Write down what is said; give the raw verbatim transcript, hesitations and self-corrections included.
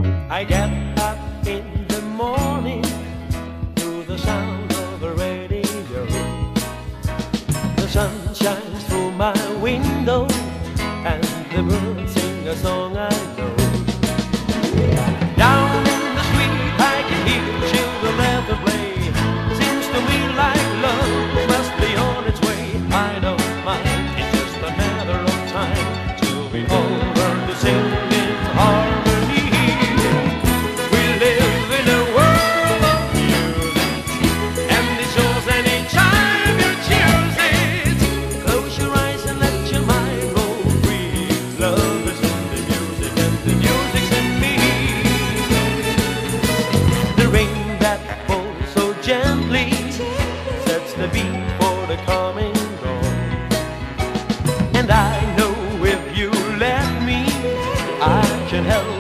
I get up in the morning to the sound of the radio. The sun shines through my window and the birds sing a song I know. Down in the street I can hear children laugh and play. Seems to me like love must be on its way. I don't mind, it's just a matter of time till we all learn to sing in harmony. We live in a world of music, and it shows any time you choose it. Close your eyes and let your mind roll free. Love is in the music and the music's in me. The rain that falls so gently sets the beat for the coming dawn. And I know if you let me, I can help